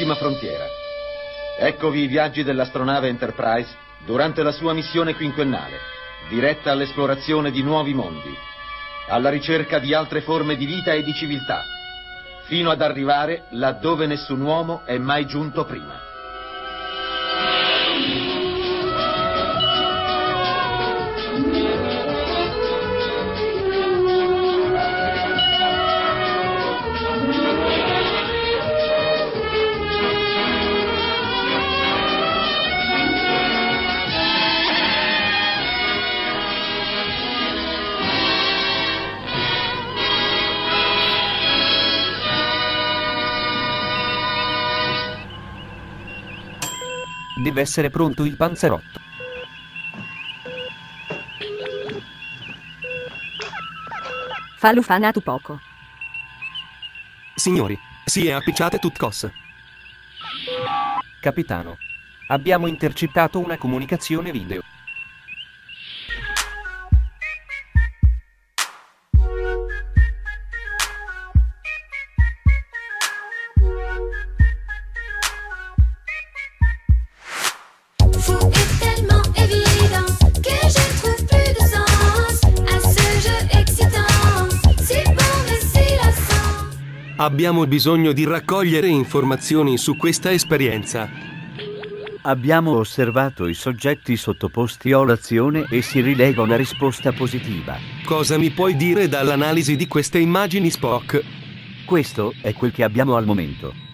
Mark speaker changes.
Speaker 1: prossima frontiera. Eccovi i viaggi dell'astronave Enterprise durante la sua missione quinquennale, diretta all'esplorazione di nuovi mondi, alla ricerca di altre forme di vita e di civiltà, fino ad arrivare laddove nessun uomo è mai giunto prima.
Speaker 2: Deve essere pronto il panzerotto.
Speaker 3: Fallo fanato poco.
Speaker 4: Signori, si è appicciate tut cos.
Speaker 2: Capitano, abbiamo intercettato una comunicazione video.
Speaker 4: Abbiamo bisogno di raccogliere informazioni su questa esperienza.
Speaker 5: Abbiamo osservato i soggetti sottoposti a orazione e si rileva una risposta positiva.
Speaker 4: Cosa mi puoi dire dall'analisi di queste immagini, Spock?
Speaker 5: Questo è quel che abbiamo al momento.